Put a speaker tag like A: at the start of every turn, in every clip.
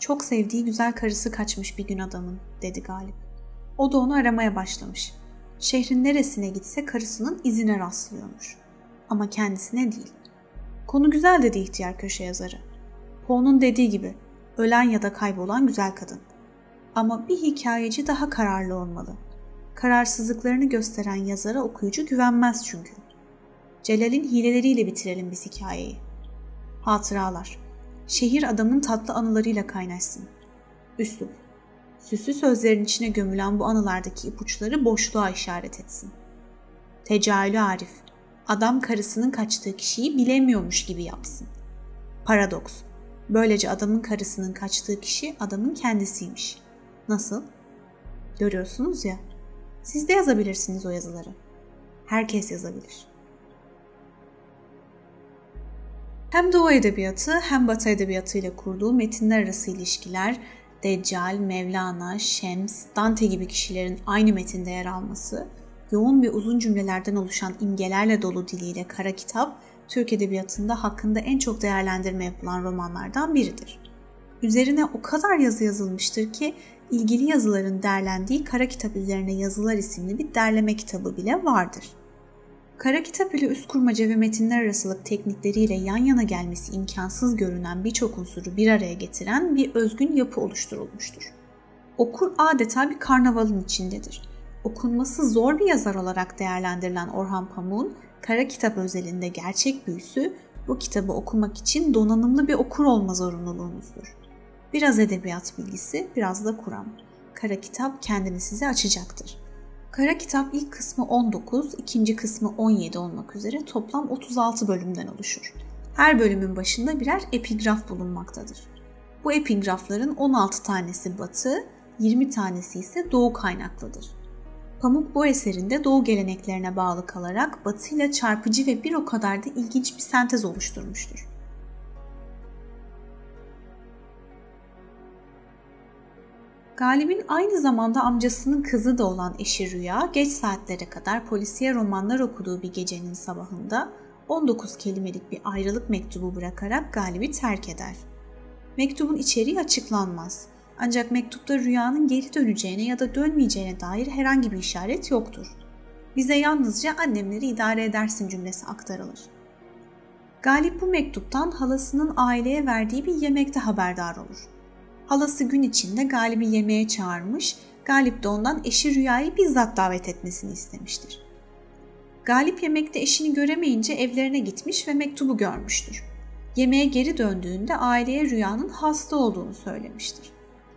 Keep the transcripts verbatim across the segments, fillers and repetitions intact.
A: Çok sevdiği güzel karısı kaçmış bir gün adamın, dedi Galip. O da onu aramaya başlamış. Şehrin neresine gitse karısının izine rastlıyormuş. Ama kendisine değil. Konu güzel, dedi ihtiyar köşe yazarı. Poe'nun dediği gibi, ölen ya da kaybolan güzel kadın. Ama bir hikayeci daha kararlı olmalı. Kararsızlıklarını gösteren yazara okuyucu güvenmez çünkü. Celal'in hileleriyle bitirelim biz hikayeyi. Hatıralar. Şehir adamın tatlı anılarıyla kaynaşsın. Üslup. Süslü sözlerin içine gömülen bu anılardaki ipuçları boşluğa işaret etsin. Tecahülü Arif. Adam karısının kaçtığı kişiyi bilemiyormuş gibi yapsın. Paradoks. Böylece adamın karısının kaçtığı kişi adamın kendisiymiş. Nasıl? Görüyorsunuz ya. Siz de yazabilirsiniz o yazıları. Herkes yazabilir. Hem Doğu Edebiyatı hem Batı Edebiyatı ile kurduğu metinler arası ilişkiler, Deccal, Mevlana, Şems, Dante gibi kişilerin aynı metinde yer alması, yoğun ve uzun cümlelerden oluşan imgelerle dolu diliyle Kara Kitap, Türk Edebiyatı'nda hakkında en çok değerlendirme yapılan romanlardan biridir. Üzerine o kadar yazı yazılmıştır ki, ilgili yazıların derlendiği Kara Kitap üzerine yazılar isimli bir derleme kitabı bile vardır. Kara Kitap ile üst kurmaca ve metinler arasılık teknikleriyle yan yana gelmesi imkansız görünen birçok unsuru bir araya getiren bir özgün yapı oluşturulmuştur. Okur adeta bir karnavalın içindedir. Okunması zor bir yazar olarak değerlendirilen Orhan Pamuk'un Kara Kitap özelinde gerçek büyüsü, bu kitabı okumak için donanımlı bir okur olma zorunluluğunuzdur. Biraz edebiyat bilgisi, biraz da Kur'an. Kara Kitap kendini size açacaktır. Kara Kitap ilk kısmı on dokuz, ikinci kısmı on yedi olmak üzere toplam otuz altı bölümden oluşur. Her bölümün başında birer epigraf bulunmaktadır. Bu epigrafların on altı tanesi Batı, yirmi tanesi ise Doğu kaynaklıdır. Pamuk bu eserinde Doğu geleneklerine bağlı kalarak Batı ile çarpıcı ve bir o kadar da ilginç bir sentez oluşturmuştur. Galip'in aynı zamanda amcasının kızı da olan eşi Rüya, geç saatlere kadar polisiye romanlar okuduğu bir gecenin sabahında on dokuz kelimelik bir ayrılık mektubu bırakarak Galip'i terk eder. Mektubun içeriği açıklanmaz. Ancak mektupta Rüya'nın geri döneceğine ya da dönmeyeceğine dair herhangi bir işaret yoktur. Bize yalnızca annemleri idare edersin cümlesi aktarılır. Galip bu mektuptan halasının aileye verdiği bir yemekte haberdar olur. Halası gün içinde Galip'i yemeğe çağırmış, Galip de ondan eşi Rüya'yı bizzat davet etmesini istemiştir. Galip yemekte eşini göremeyince evlerine gitmiş ve mektubu görmüştür. Yemeğe geri döndüğünde aileye Rüya'nın hasta olduğunu söylemiştir.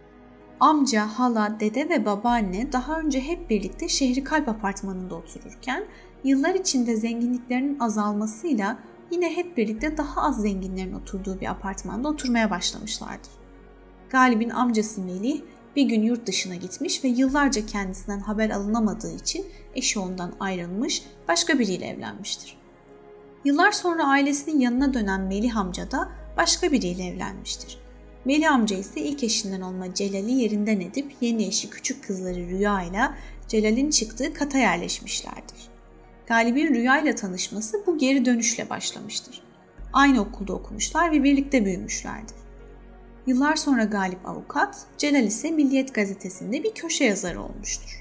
A: Amca, hala, dede ve babaanne daha önce hep birlikte Şehri Kalp Apartmanı'nda otururken yıllar içinde zenginliklerinin azalmasıyla yine hep birlikte daha az zenginlerin oturduğu bir apartmanda oturmaya başlamışlardır. Galip'in amcası Melih bir gün yurt dışına gitmiş ve yıllarca kendisinden haber alınamadığı için eşi ondan ayrılmış, başka biriyle evlenmiştir. Yıllar sonra ailesinin yanına dönen Melih amca da başka biriyle evlenmiştir. Melih amca ise ilk eşinden olma Celal'i yerinden edip yeni eşi küçük kızları Rüya ile Celal'in çıktığı kata yerleşmişlerdir. Galip'in Rüya ile tanışması bu geri dönüşle başlamıştır. Aynı okulda okumuşlar ve birlikte büyümüşlerdir. Yıllar sonra Galip avukat, Celal ise Milliyet gazetesinde bir köşe yazarı olmuştur.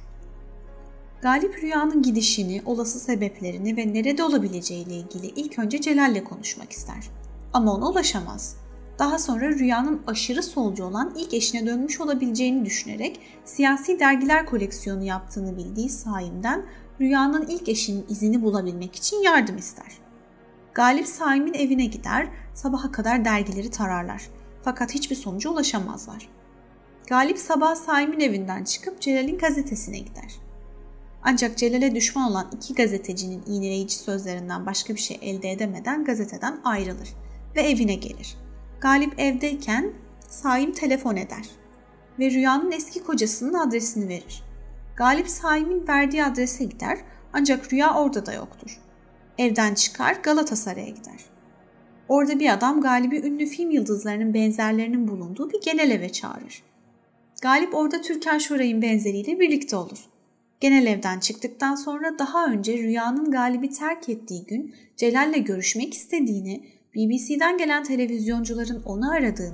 A: Galip Rüya'nın gidişini, olası sebeplerini ve nerede olabileceğiyle ilgili ilk önce Celal'le konuşmak ister. Ama ona ulaşamaz. Daha sonra Rüya'nın aşırı solcu olan ilk eşine dönmüş olabileceğini düşünerek siyasi dergiler koleksiyonu yaptığını bildiği Saim'den Rüya'nın ilk eşinin izini bulabilmek için yardım ister. Galip Saim'in evine gider, sabaha kadar dergileri tararlar. Fakat hiçbir sonuca ulaşamazlar. Galip sabah Saim'in evinden çıkıp Celal'in gazetesine gider. Ancak Celal'e düşman olan iki gazetecinin iğneleyici sözlerinden başka bir şey elde edemeden gazeteden ayrılır ve evine gelir. Galip evdeyken Saim telefon eder ve Rüya'nın eski kocasının adresini verir. Galip Saim'in verdiği adrese gider ancak Rüya orada da yoktur. Evden çıkar Galatasaray'a gider. Orada bir adam Galip'i ünlü film yıldızlarının benzerlerinin bulunduğu bir genel eve çağırır. Galip orada Türkan Şoray'ın benzeriyle birlikte olur. Genel evden çıktıktan sonra daha önce Rüya'nın Galip'i terk ettiği gün Celal'le görüşmek istediğini, B B C'den gelen televizyoncuların onu aradığını,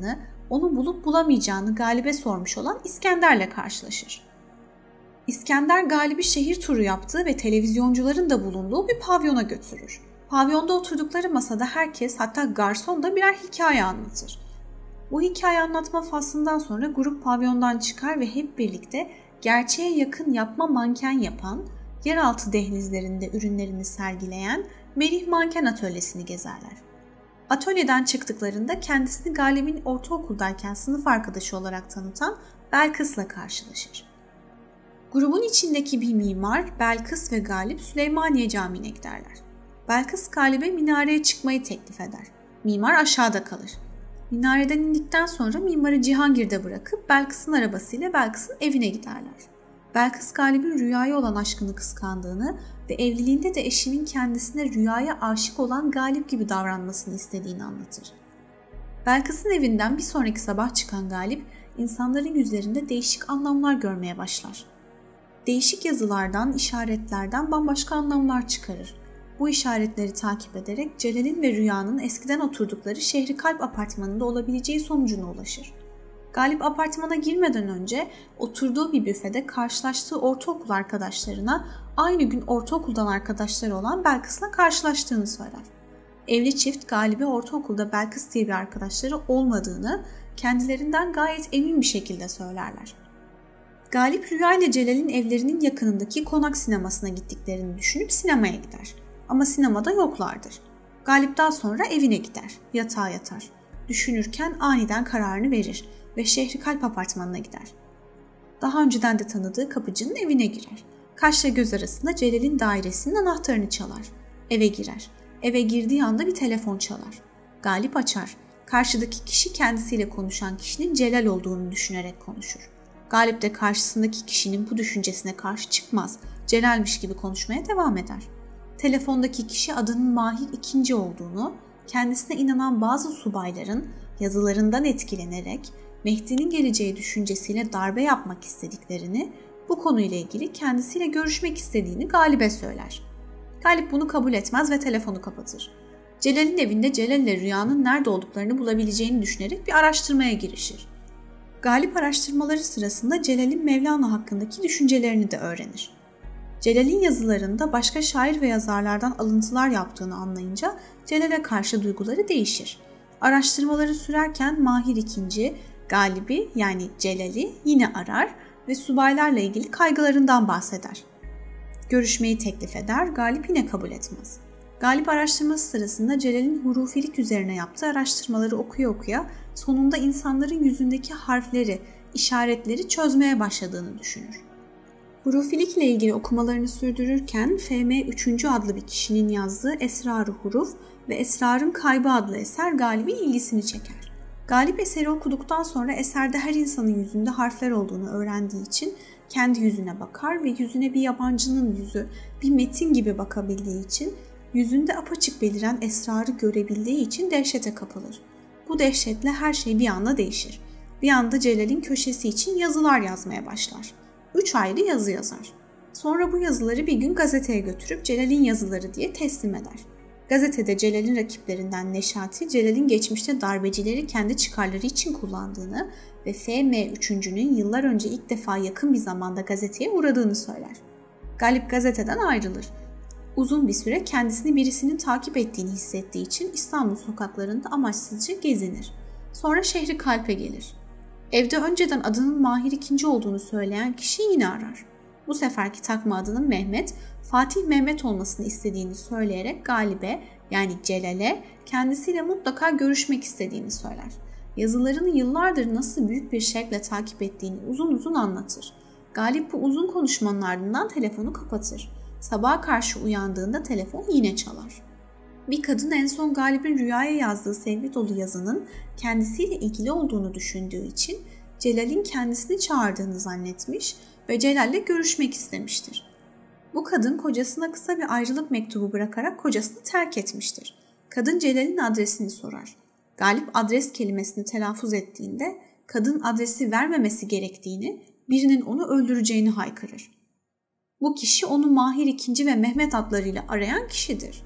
A: onu bulup bulamayacağını Galip'e sormuş olan İskender'le karşılaşır. İskender Galip'i şehir turu yaptığı ve televizyoncuların da bulunduğu bir pavyona götürür. Pavyonda oturdukları masada herkes, hatta garson da birer hikaye anlatır. Bu hikaye anlatma faslından sonra grup pavyondan çıkar ve hep birlikte gerçeğe yakın yapma manken yapan, yeraltı dehlizlerinde ürünlerini sergileyen Merih Manken Atölyesi'ni gezerler. Atölyeden çıktıklarında kendisini Galip'in ortaokuldayken sınıf arkadaşı olarak tanıtan Belkıs'la karşılaşır. Grubun içindeki bir mimar Belkıs ve Galip Süleymaniye Camii'ne giderler. Belkıs Galip'e minareye çıkmayı teklif eder. Mimar aşağıda kalır. Minareden indikten sonra mimarı Cihangir'de bırakıp Belkıs'ın arabasıyla Belkıs'ın evine giderler. Belkıs Galip'in Rüya'ya olan aşkını kıskandığını ve evliliğinde de eşinin kendisine Rüya'ya aşık olan Galip gibi davranmasını istediğini anlatır. Belkıs'ın evinden bir sonraki sabah çıkan Galip, insanların yüzlerinde değişik anlamlar görmeye başlar. Değişik yazılardan, işaretlerden bambaşka anlamlar çıkarır. Bu işaretleri takip ederek Celal'in ve Rüya'nın eskiden oturdukları Şehri Kalp apartmanında olabileceği sonucuna ulaşır. Galip apartmana girmeden önce oturduğu bir büfede karşılaştığı ortaokul arkadaşlarına aynı gün ortaokuldan arkadaşları olan Belkıs'la karşılaştığını söyler. Evli çift Galip'e ortaokulda Belkıs diye bir arkadaşları olmadığını kendilerinden gayet emin bir şekilde söylerler. Galip Rüya ile Celal'in evlerinin yakınındaki konak sinemasına gittiklerini düşünüp sinemaya gider. Ama sinemada yoklardır. Galip daha sonra evine gider, yatağa yatar. Düşünürken aniden kararını verir ve Şehri Kalp apartmanına gider. Daha önceden de tanıdığı kapıcının evine girer. Kaşla göz arasında Celal'in dairesinin anahtarını çalar. Eve girer. Eve girdiği anda bir telefon çalar. Galip açar. Karşıdaki kişi kendisiyle konuşan kişinin Celal olduğunu düşünerek konuşur. Galip de karşısındaki kişinin bu düşüncesine karşı çıkmaz. Celal'miş gibi konuşmaya devam eder. Telefondaki kişi adının Mahir ikinci olduğunu, kendisine inanan bazı subayların yazılarından etkilenerek Mehdi'nin geleceği düşüncesiyle darbe yapmak istediklerini, bu konuyla ilgili kendisiyle görüşmek istediğini Galip'e söyler. Galip bunu kabul etmez ve telefonu kapatır. Celal'in evinde Celal ile Rüya'nın nerede olduklarını bulabileceğini düşünerek bir araştırmaya girişir. Galip araştırmaları sırasında Celal'in Mevlana hakkındaki düşüncelerini de öğrenir. Celal'in yazılarında başka şair ve yazarlardan alıntılar yaptığını anlayınca Celal'e karşı duyguları değişir. Araştırmaları sürerken Mahir ikinci, Galip'i yani Celal'i yine arar ve subaylarla ilgili kaygılarından bahseder. Görüşmeyi teklif eder, Galip yine kabul etmez. Galip araştırması sırasında Celal'in hurufilik üzerine yaptığı araştırmaları okuya okuya sonunda insanların yüzündeki harfleri, işaretleri çözmeye başladığını düşünür. Hurufilik ile ilgili okumalarını sürdürürken F M üçüncü adlı bir kişinin yazdığı Esrar-ı Huruf ve Esrar'ın Kaybı adlı eser Galip'in ilgisini çeker. Galip eseri okuduktan sonra eserde her insanın yüzünde harfler olduğunu öğrendiği için kendi yüzüne bakar ve yüzüne bir yabancının yüzü, bir metin gibi bakabildiği için, yüzünde apaçık beliren esrarı görebildiği için dehşete kapılır. Bu dehşetle her şey bir anda değişir. Bir anda Celal'in köşesi için yazılar yazmaya başlar. Üç ayrı yazı yazar. Sonra bu yazıları bir gün gazeteye götürüp Celal'in yazıları diye teslim eder. Gazetede Celal'in rakiplerinden Neşati, Celal'in geçmişte darbecileri kendi çıkarları için kullandığını ve F M üçüncünün yıllar önce ilk defa yakın bir zamanda gazeteye uğradığını söyler. Galip gazeteden ayrılır. Uzun bir süre kendisini birisinin takip ettiğini hissettiği için İstanbul sokaklarında amaçsızca gezinir. Sonra Şehri Kalp'e gelir. Evde önceden adının Mahir ikinci olduğunu söyleyen kişi yine arar. Bu seferki takma adının Mehmet, Fatih Mehmet olmasını istediğini söyleyerek Galip'e yani Celal'e kendisiyle mutlaka görüşmek istediğini söyler. Yazılarını yıllardır nasıl büyük bir şevkle takip ettiğini uzun uzun anlatır. Galip bu uzun konuşmanın ardından telefonu kapatır. Sabaha karşı uyandığında telefon yine çalar. Bir kadın en son Galip'in Rüya'ya yazdığı sevgi dolu yazının kendisiyle ilgili olduğunu düşündüğü için Celal'in kendisini çağırdığını zannetmiş ve Celal'le görüşmek istemiştir. Bu kadın kocasına kısa bir ayrılık mektubu bırakarak kocasını terk etmiştir. Kadın Celal'in adresini sorar. Galip adres kelimesini telaffuz ettiğinde kadın adresi vermemesi gerektiğini, birinin onu öldüreceğini haykırır. Bu kişi onu Mahir ikinci ve Mehmet adlarıyla arayan kişidir.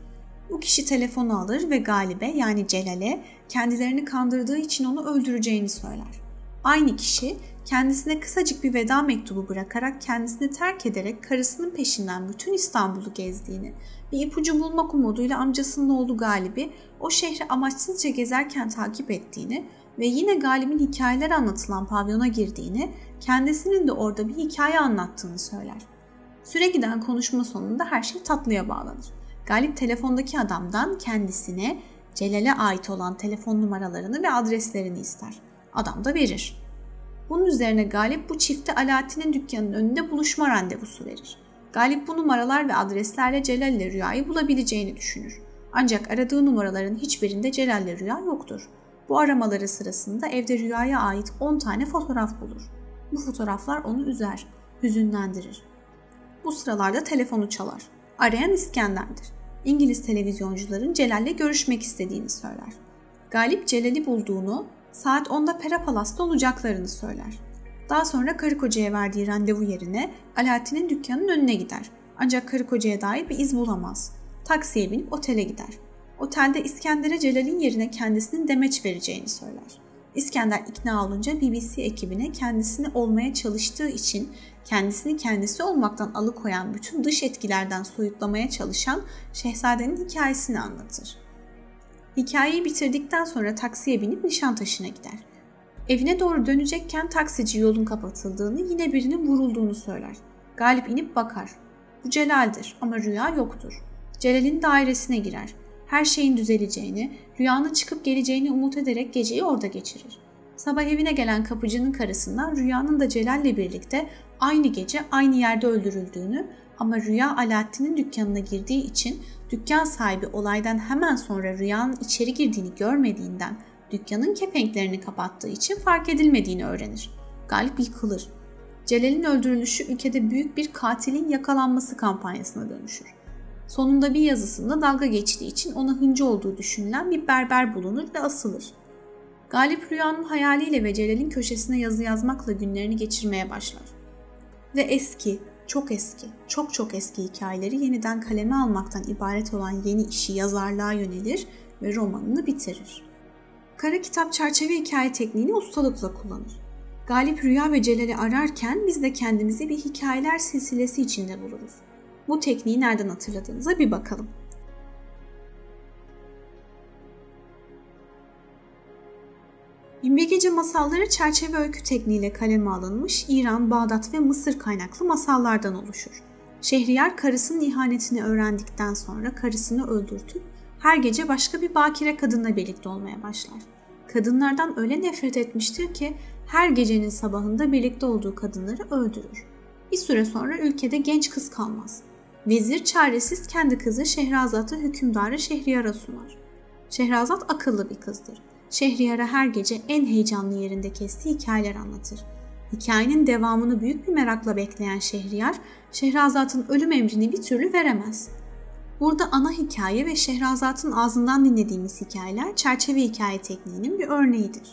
A: Bu kişi telefonu alır ve Galip'e yani Celal'e kendilerini kandırdığı için onu öldüreceğini söyler. Aynı kişi kendisine kısacık bir veda mektubu bırakarak kendisini terk ederek karısının peşinden bütün İstanbul'u gezdiğini, bir ipucu bulmak umuduyla amcasının oğlu Galip'i o şehri amaçsızca gezerken takip ettiğini ve yine Galip'in hikayeler anlatılan pavyona girdiğini, kendisinin de orada bir hikaye anlattığını söyler. Süre giden konuşma sonunda her şey tatlıya bağlanır. Galip telefondaki adamdan kendisine Celal'e ait olan telefon numaralarını ve adreslerini ister. Adam da verir. Bunun üzerine Galip bu çifte Alaaddin'in dükkanının önünde buluşma randevusu verir. Galip bu numaralar ve adreslerle Celal ile Rüya'yı bulabileceğini düşünür. Ancak aradığı numaraların hiçbirinde Celal ile Rüya yoktur. Bu aramaları sırasında evde Rüya'ya ait on tane fotoğraf bulur. Bu fotoğraflar onu üzer, hüzünlendirir. Bu sıralarda telefonu çalar. Arayan İskender'dir. İngiliz televizyoncuların Celal'le görüşmek istediğini söyler. Galip Celal'i bulduğunu, saat onda Pera Palas'ta olacaklarını söyler. Daha sonra karı kocaya verdiği randevu yerine Alaaddin'in dükkanının önüne gider. Ancak karı kocaya dair bir iz bulamaz. Taksiye binip otele gider. Otelde İskender'e Celal'in yerine kendisinin demeç vereceğini söyler. İskender ikna olunca B B C ekibine kendisini olmaya çalıştığı için kendisini kendisi olmaktan alıkoyan bütün dış etkilerden soyutlamaya çalışan şehzadenin hikayesini anlatır. Hikayeyi bitirdikten sonra taksiye binip Nişantaşı'na gider. Evine doğru dönecekken taksici yolun kapatıldığını, yine birinin vurulduğunu söyler. Galip inip bakar. Bu Celal'dir ama Rüya yoktur. Celal'in dairesine girer. Her şeyin düzeleceğini, Rüya'nın çıkıp geleceğini umut ederek geceyi orada geçirir. Sabah evine gelen kapıcının karısından Rüya'nın da Celal'le birlikte aynı gece aynı yerde öldürüldüğünü ama Rüya Alaaddin'in dükkanına girdiği için dükkan sahibi olaydan hemen sonra Rüya'nın içeri girdiğini görmediğinden dükkanın kepenklerini kapattığı için fark edilmediğini öğrenir. Galip yıkılır. Celal'in öldürülüşü ülkede büyük bir katilin yakalanması kampanyasına dönüşür. Sonunda bir yazısında dalga geçtiği için ona hıncı olduğu düşünülen bir berber bulunur ve asılır. Galip Rüya'nın hayaliyle ve Celal'in köşesine yazı yazmakla günlerini geçirmeye başlar. Ve eski, çok eski, çok çok eski hikayeleri yeniden kaleme almaktan ibaret olan yeni işi yazarlığa yönelir ve romanını bitirir. Kara kitap çerçeve hikaye tekniğini ustalıkla kullanır. Galip Rüya ve Celal'i ararken biz de kendimizi bir hikayeler silsilesi içinde buluruz. Bu tekniği nereden hatırladığınıza bir bakalım. Binbir Gece masalları çerçeve öykü tekniğiyle kaleme alınmış İran, Bağdat ve Mısır kaynaklı masallardan oluşur. Şehriyar karısının ihanetini öğrendikten sonra karısını öldürtüp her gece başka bir bakire kadınla birlikte olmaya başlar. Kadınlardan öyle nefret etmiştir ki her gecenin sabahında birlikte olduğu kadınları öldürür. Bir süre sonra ülkede genç kız kalmaz. Vezir çaresiz kendi kızı Şehrazat'ı hükümdarı Şehriyar'a sunar. Şehrazat akıllı bir kızdır. Şehriyar'a her gece en heyecanlı yerinde kestiği hikayeler anlatır. Hikayenin devamını büyük bir merakla bekleyen Şehriyar, Şehrazat'ın ölüm emrini bir türlü veremez. Burada ana hikaye ve Şehrazat'ın ağzından dinlediğimiz hikayeler çerçeve hikaye tekniğinin bir örneğidir.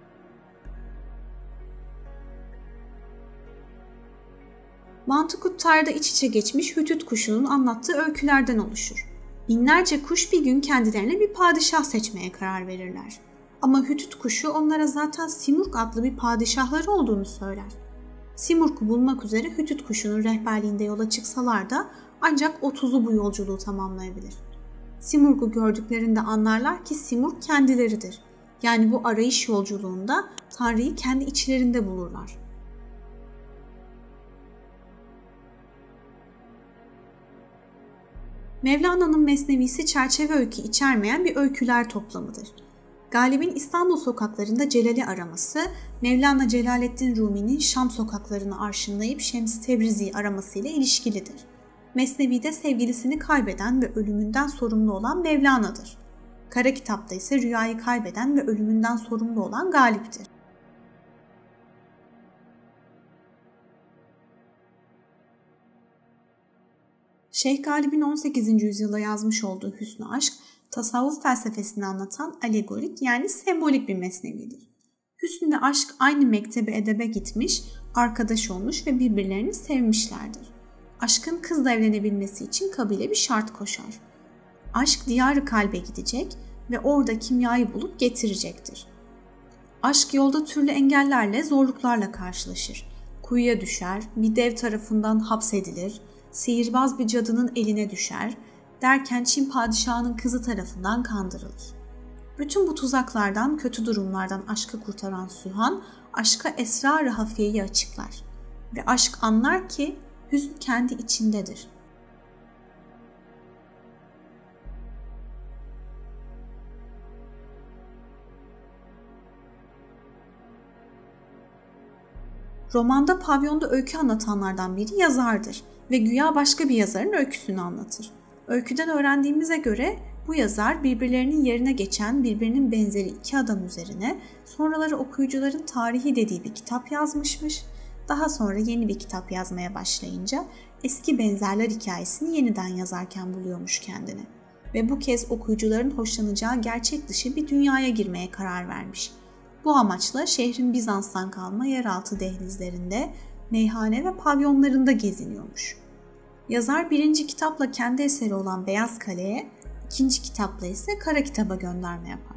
A: Mantıkuttar'da iç içe geçmiş Hütüt kuşunun anlattığı öykülerden oluşur. Binlerce kuş bir gün kendilerine bir padişah seçmeye karar verirler. Ama Hütüt kuşu onlara zaten Simurg adlı bir padişahları olduğunu söyler. Simurg'u bulmak üzere Hütüt kuşunun rehberliğinde yola çıksalar da ancak otuzu bu yolculuğu tamamlayabilir. Simurg'u gördüklerinde anlarlar ki Simurg kendileridir. Yani bu arayış yolculuğunda Tanrı'yı kendi içlerinde bulurlar. Mevlana'nın Mesnevisi çerçeve öykü içermeyen bir öyküler toplamıdır. Galip'in İstanbul sokaklarında Celal'i araması, Mevlana Celaleddin Rumi'nin Şam sokaklarını arşınlayıp Şems-i Tebrizi'yi aramasıyla ilişkilidir. Mesnevi'de sevgilisini kaybeden ve ölümünden sorumlu olan Mevlana'dır. Kara kitapta ise Rüya'yı kaybeden ve ölümünden sorumlu olan Galip'tir. Şeyh Galip'in on sekizinci yüzyılda yazmış olduğu Hüsnü Aşk, tasavvuf felsefesini anlatan alegorik yani sembolik bir mesnevidir. Hüsnü ve aşk aynı mektebe edebe gitmiş, arkadaş olmuş ve birbirlerini sevmişlerdir. Aşkın kızla evlenebilmesi için kabile bir şart koşar. Aşk diyarı kalbe gidecek ve orada kimyayı bulup getirecektir. Aşk yolda türlü engellerle, zorluklarla karşılaşır. Kuyuya düşer, bir dev tarafından hapsedilir, sihirbaz bir cadının eline düşer, derken Çin padişahının kızı tarafından kandırılır. Bütün bu tuzaklardan, kötü durumlardan aşkı kurtaran Sühan, aşka esrar-ı hafiyeyi açıklar ve aşk anlar ki hüzn kendi içindedir. Romanda pavyonda öykü anlatanlardan biri yazardır ve güya başka bir yazarın öyküsünü anlatır. Öyküden öğrendiğimize göre bu yazar birbirlerinin yerine geçen, birbirinin benzeri iki adam üzerine sonraları okuyucuların tarihi dediği bir kitap yazmışmış. Daha sonra yeni bir kitap yazmaya başlayınca eski benzerler hikayesini yeniden yazarken buluyormuş kendini. Ve bu kez okuyucuların hoşlanacağı gerçek dışı bir dünyaya girmeye karar vermiş. Bu amaçla şehrin Bizans'tan kalma yeraltı dehlizlerinde, meyhane ve pavyonlarında geziniyormuş. Yazar birinci kitapla kendi eseri olan Beyaz Kale'ye, ikinci kitapla ise Kara Kitap'a gönderme yapar.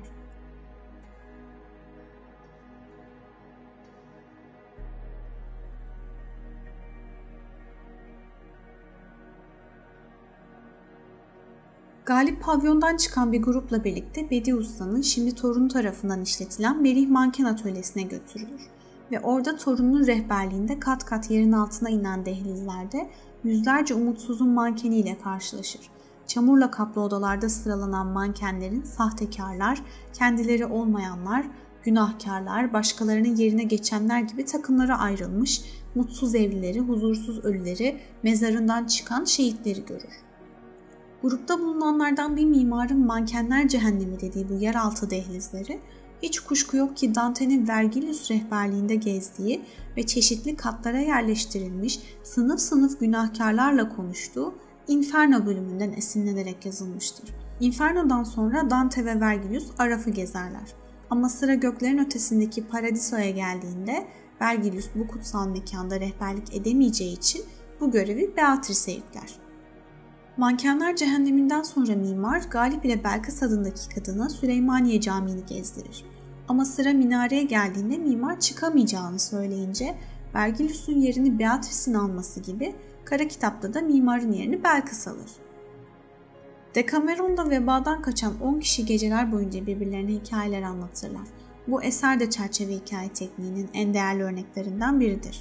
A: Galip pavyondan çıkan bir grupla birlikte Bedi Usta'nın şimdi torunu tarafından işletilen Melih Manken Atölyesi'ne götürülür ve orada torunun rehberliğinde kat kat yerin altına inen dehlizlerde yüzlerce umutsuzun mankeniyle karşılaşır. Çamurla kaplı odalarda sıralanan mankenlerin sahtekarlar, kendileri olmayanlar, günahkarlar, başkalarının yerine geçenler gibi takımlara ayrılmış, mutsuz evlileri, huzursuz ölüleri, mezarından çıkan şehitleri görür. Grupta bulunanlardan bir mimarın mankenler cehennemi dediği bu yeraltı dehlizleri, hiç kuşku yok ki Dante'nin Vergilius rehberliğinde gezdiği ve çeşitli katlara yerleştirilmiş sınıf sınıf günahkarlarla konuştuğu Inferno bölümünden esinlenerek yazılmıştır. Inferno'dan sonra Dante ve Vergilius Araf'ı gezerler. Ama sıra göklerin ötesindeki Paradiso'ya geldiğinde Vergilius bu kutsal mekanda rehberlik edemeyeceği için bu görevi Beatrice'e yükler. Mankenler cehenneminden sonra mimar Galip ile Belkıs adındaki kadına Süleymaniye Camii'ni gezdirir. Ama sıra minareye geldiğinde mimar çıkamayacağını söyleyince Vergilius'un yerini Beatrice'in alması gibi Kara Kitap'ta da mimarın yerini Belkıs alır. Decameron'da vebadan kaçan on kişi geceler boyunca birbirlerine hikayeler anlatırlar. Bu eser de çerçeve hikaye tekniğinin en değerli örneklerinden biridir.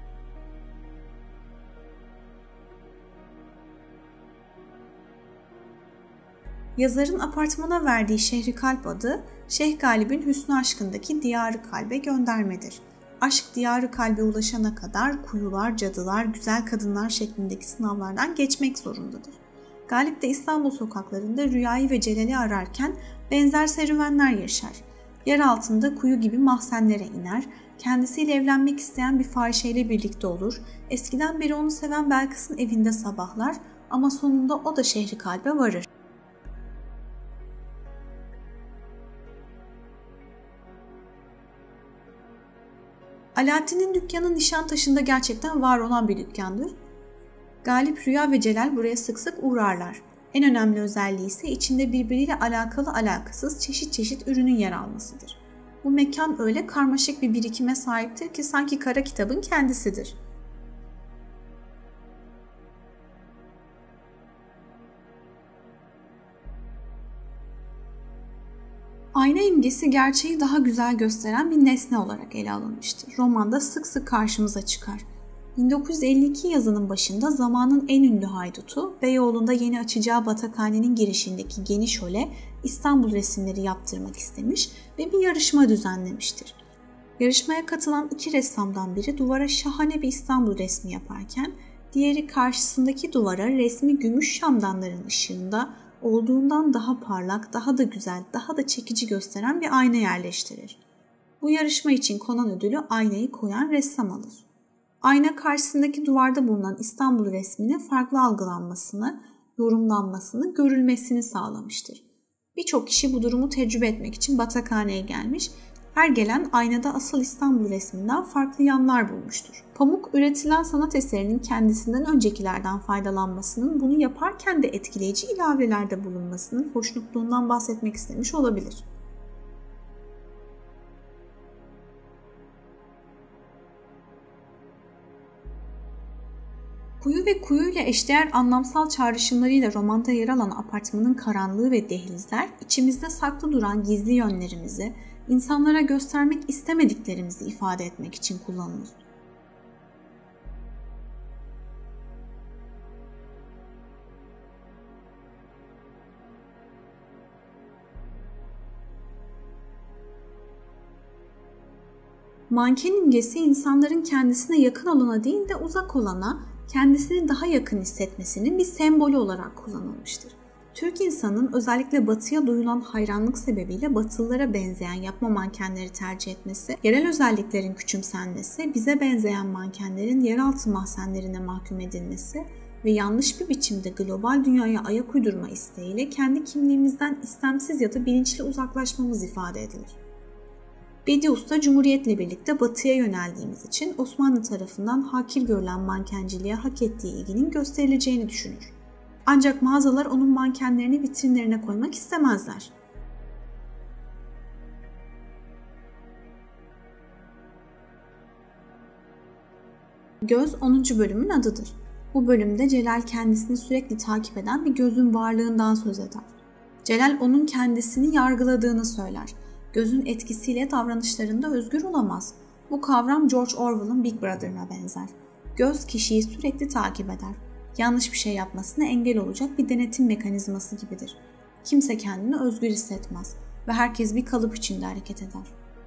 A: Yazarın apartmana verdiği Şehri Kalp adı, Şeyh Galip'in Hüsnü Aşkı'ndaki Diyarı Kalp'e göndermedir. Aşk Diyarı Kalp'e ulaşana kadar kuyular, cadılar, güzel kadınlar şeklindeki sınavlardan geçmek zorundadır. Galip de İstanbul sokaklarında Rüya'yı ve Celal'i ararken benzer serüvenler yaşar. Yer altında kuyu gibi mahzenlere iner, kendisiyle evlenmek isteyen bir fahişeyle birlikte olur, eskiden beri onu seven Belkıs'ın evinde sabahlar ama sonunda o da Şehri Kalp'e varır. Alaaddin'in dükkanı Nişantaşı'nda gerçekten var olan bir dükkandır. Galip, Rüya ve Celal buraya sık sık uğrarlar. En önemli özelliği ise içinde birbiriyle alakalı alakasız çeşit çeşit ürünün yer almasıdır. Bu mekan öyle karmaşık bir birikime sahiptir ki sanki Kara Kitap'ın kendisidir. Ayna imgesi gerçeği daha güzel gösteren bir nesne olarak ele alınmıştır. Romanda sık sık karşımıza çıkar. bin dokuz yüz elli iki yazının başında zamanın en ünlü haydutu, Beyoğlu'nda yeni açacağı batakhanenin girişindeki geniş hole İstanbul resimleri yaptırmak istemiş ve bir yarışma düzenlemiştir. Yarışmaya katılan iki ressamdan biri duvara şahane bir İstanbul resmi yaparken, diğeri karşısındaki duvara resmi gümüş şamdanların ışığında olduğundan daha parlak, daha da güzel, daha da çekici gösteren bir ayna yerleştirir. Bu yarışma için konan ödülü aynayı koyan ressam alır. Ayna karşısındaki duvarda bulunan İstanbul resminin farklı algılanmasını, yorumlanmasını, görülmesini sağlamıştır. Birçok kişi bu durumu tecrübe etmek için batakhaneye gelmiş, Her gelen aynada asıl İstanbul resminden farklı yanlar bulmuştur. Pamuk, üretilen sanat eserinin kendisinden öncekilerden faydalanmasının, bunu yaparken de etkileyici ilavelerde bulunmasının hoşnutluğundan bahsetmek istemiş olabilir. Kuyu ve kuyuyla eşdeğer anlamsal çağrışımlarıyla romanda yer alan apartmanın karanlığı ve dehlizler, içimizde saklı duran gizli yönlerimizi, insanlara göstermek istemediklerimizi ifade etmek için kullanılır. Manken imgesi, insanların kendisine yakın olana değil de uzak olana, kendisini daha yakın hissetmesinin bir sembolü olarak kullanılmıştır. Türk insanının özellikle batıya duyulan hayranlık sebebiyle batılılara benzeyen yapma mankenleri tercih etmesi, yerel özelliklerin küçümsenmesi, bize benzeyen mankenlerin yeraltı mahzenlerine mahkum edilmesi ve yanlış bir biçimde global dünyaya ayak uydurma isteğiyle kendi kimliğimizden istemsiz ya da bilinçli uzaklaşmamız ifade edilir. Bediüs da Cumhuriyet'le birlikte batıya yöneldiğimiz için Osmanlı tarafından hakir görülen mankenciliğe hak ettiği ilginin gösterileceğini düşünür. Ancak mağazalar onun mankenlerini vitrinlerine koymak istemezler. Göz onuncu bölümün adıdır. Bu bölümde Celal kendisini sürekli takip eden bir gözün varlığından söz eder. Celal onun kendisini yargıladığını söyler. Gözün etkisiyle davranışlarında özgür olamaz. Bu kavram George Orwell'ın Big Brother'ına benzer. Göz kişiyi sürekli takip eder. Yanlış bir şey yapmasına engel olacak bir denetim mekanizması gibidir. Kimse kendini özgür hissetmez ve herkes bir kalıp içinde hareket eder.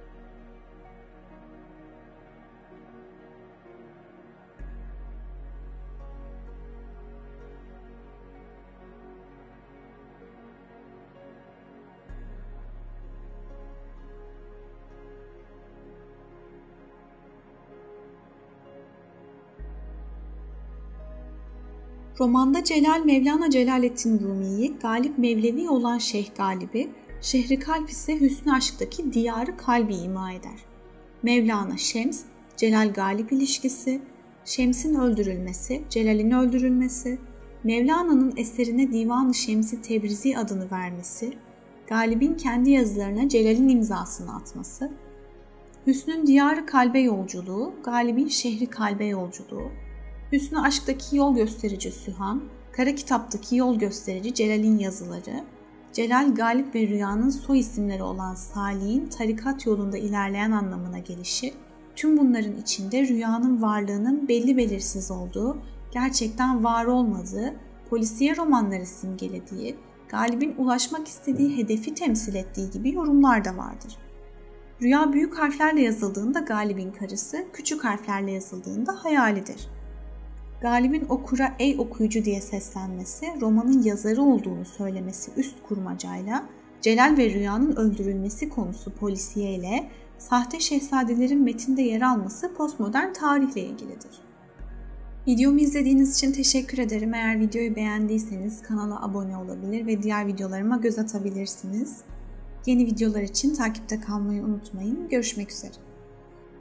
A: Romanda Celal, Mevlana Celaleddin Rumi'yi, Galip Mevlevi olan Şeyh Galip'i, Şehri Kalp ise Hüsnü Aşk'taki Diyarı Kalbi ima eder. Mevlana Şems, Celal Galip ilişkisi, Şems'in öldürülmesi, Celal'in öldürülmesi, Mevlana'nın eserine Divan-ı Şems-i Tebrizi adını vermesi, Galip'in kendi yazılarına Celal'in imzasını atması, Hüsnü'nün Diyarı Kalbe yolculuğu, Galip'in Şehri Kalbe yolculuğu, Hüsnü Aşk'taki yol gösterici Sühan, Kara Kitap'taki yol gösterici Celal'in yazıları, Celal, Galip ve Rüya'nın soy isimleri olan Salih'in tarikat yolunda ilerleyen anlamına gelişi, tüm bunların içinde Rüya'nın varlığının belli belirsiz olduğu, gerçekten var olmadığı, polisiye romanları simgelediği, Galip'in ulaşmak istediği hedefi temsil ettiği gibi yorumlar da vardır. Rüya büyük harflerle yazıldığında Galip'in karısı, küçük harflerle yazıldığında hayalidir. Galip'in okura ey okuyucu diye seslenmesi, romanın yazarı olduğunu söylemesi üst kurmacayla, Celal ve Rüya'nın öldürülmesi konusu polisiye ile, sahte şehzadelerin metinde yer alması postmodern tarihle ilgilidir. Videomu izlediğiniz için teşekkür ederim. Eğer videoyu beğendiyseniz kanala abone olabilir ve diğer videolarıma göz atabilirsiniz. Yeni videolar için takipte kalmayı unutmayın. Görüşmek üzere.